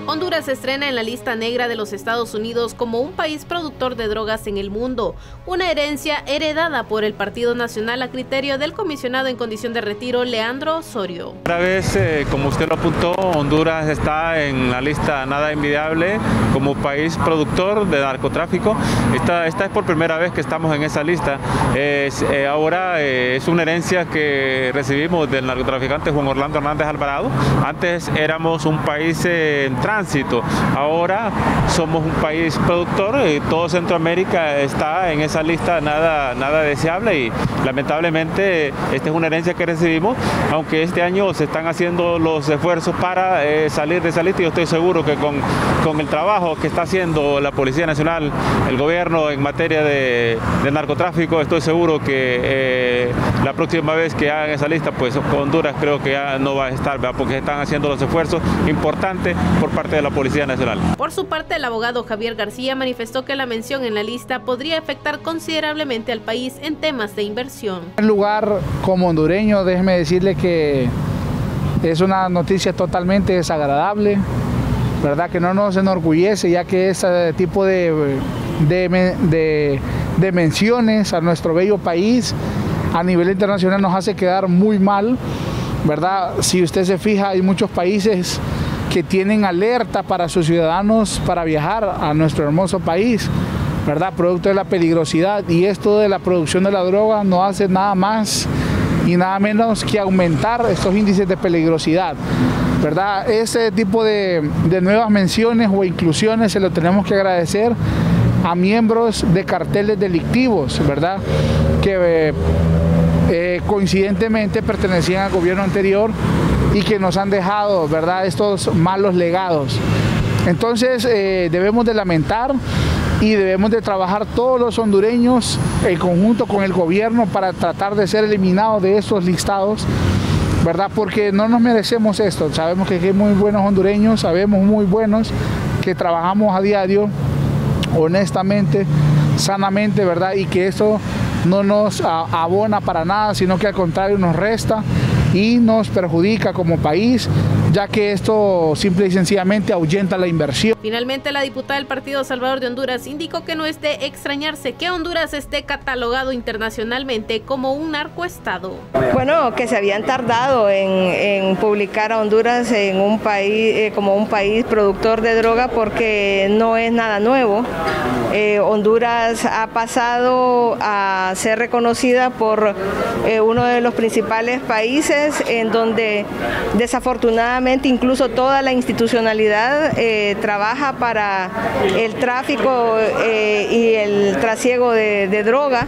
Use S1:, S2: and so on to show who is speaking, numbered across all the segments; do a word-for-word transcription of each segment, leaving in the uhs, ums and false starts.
S1: Honduras se estrena en la lista negra de los Estados Unidos como un país productor de drogas en el mundo, una herencia heredada por el Partido Nacional a criterio del comisionado en condición de retiro, Leandro Osorio.
S2: Otra vez, eh, como usted lo apuntó, Honduras está en la lista nada envidiable como país productor de narcotráfico. Esta, esta es por primera vez que estamos en esa lista. Es, eh, ahora eh, es una herencia que recibimos del narcotraficante Juan Orlando Hernández Alvarado. Antes éramos un país eh, en tránsito, ahora somos un país productor y todo Centroamérica está en esa lista nada, nada deseable y lamentablemente esta es una herencia que recibimos, aunque este año se están haciendo los esfuerzos para eh, salir de esa lista y yo estoy seguro que con, con el trabajo que está haciendo la Policía Nacional, el gobierno en materia de, de narcotráfico, estoy seguro que eh, la próxima vez que hagan esa lista, pues Honduras creo que ya no va a estar, ¿verdad? Porque están haciendo los esfuerzos importantes por parte de la Policía Nacional.
S1: Por su parte, el abogado Javier García manifestó que la mención en la lista podría afectar considerablemente al país en temas de inversión.
S3: En lugar como hondureño, déjeme decirle que es una noticia totalmente desagradable, verdad que no nos enorgullece, ya que ese tipo de, de, de, de menciones a nuestro bello país a nivel internacional nos hace quedar muy mal, verdad. Si usted se fija, hay muchos países que tienen alerta para sus ciudadanos para viajar a nuestro hermoso país, ¿verdad? Producto de la peligrosidad, y esto de la producción de la droga no hace nada más y nada menos que aumentar estos índices de peligrosidad, ¿verdad? Ese tipo de, de nuevas menciones o inclusiones se lo tenemos que agradecer a miembros de carteles delictivos, ¿verdad? Que eh, eh, coincidentemente pertenecían al gobierno anterior y que nos han dejado, ¿verdad?, estos malos legados. Entonces eh, debemos de lamentar y debemos de trabajar todos los hondureños en conjunto con el gobierno para tratar de ser eliminados de estos listados, ¿verdad? Porque no nos merecemos esto. Sabemos que hay muy buenos hondureños, sabemos muy buenos que trabajamos a diario, honestamente, sanamente, ¿verdad? Y que eso no nos abona para nada, sino que al contrario nos resta y nos perjudica como país, ya que esto simple y sencillamente ahuyenta la inversión.
S1: Finalmente, la diputada del Partido Salvador de Honduras indicó que no es de extrañarse que Honduras esté catalogado internacionalmente como un narcoestado.
S4: Bueno, que se habían tardado en, en publicar a Honduras en un país eh, como un país productor de droga, porque no es nada nuevo. Eh, Honduras ha pasado a ser reconocida por eh, uno de los principales países en donde desafortunadamente incluso toda la institucionalidad eh, trabaja para el tráfico eh, y el trasiego de, de droga.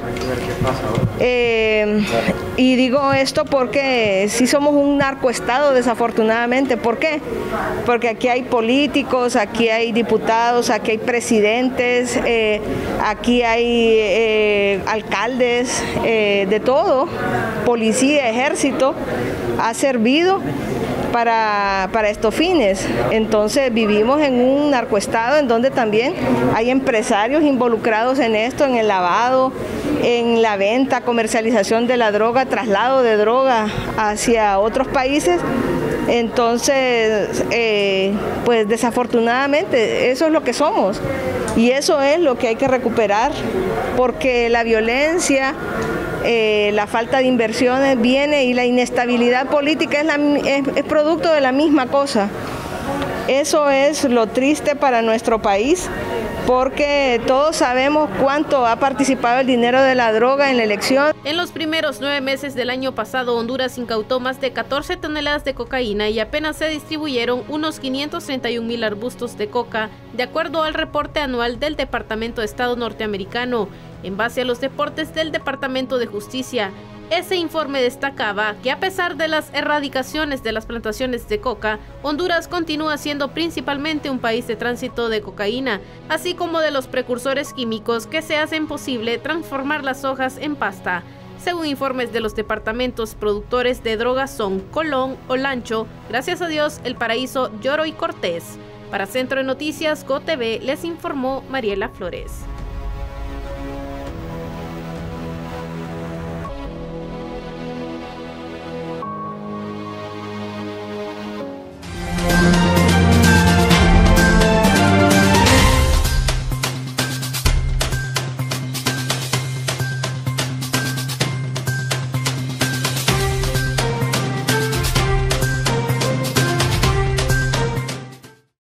S4: Eh, y digo esto porque sí somos un narcoestado, desafortunadamente. ¿Por qué? Porque aquí hay políticos, aquí hay diputados, aquí hay presidentes, eh, aquí hay eh, alcaldes, eh, de todo, policía, ejército, ha servido para, para estos fines. Entonces vivimos en un narcoestado en donde también hay empresarios involucrados en esto, en el lavado, en la venta, comercialización de la droga, traslado de droga hacia otros países. Entonces, eh, pues desafortunadamente eso es lo que somos y eso es lo que hay que recuperar, porque la violencia, eh, la falta de inversiones viene y la inestabilidad política es, la, es, es producto de la misma cosa. Eso es lo triste para nuestro país, porque todos sabemos cuánto ha participado el dinero de la droga en la elección.
S1: En los primeros nueve meses del año pasado, Honduras incautó más de catorce toneladas de cocaína y apenas se distribuyeron unos quinientos treinta y un mil arbustos de coca, de acuerdo al reporte anual del Departamento de Estado norteamericano. En base a los reportes del Departamento de Justicia, ese informe destacaba que a pesar de las erradicaciones de las plantaciones de coca, Honduras continúa siendo principalmente un país de tránsito de cocaína, así como de los precursores químicos que se hacen posible transformar las hojas en pasta. Según informes de los departamentos productores de drogas son Colón, Olancho, Gracias a Dios, El Paraíso, Lloro y Cortés. Para Centro de Noticias, GoTV, les informó Mariela Flores.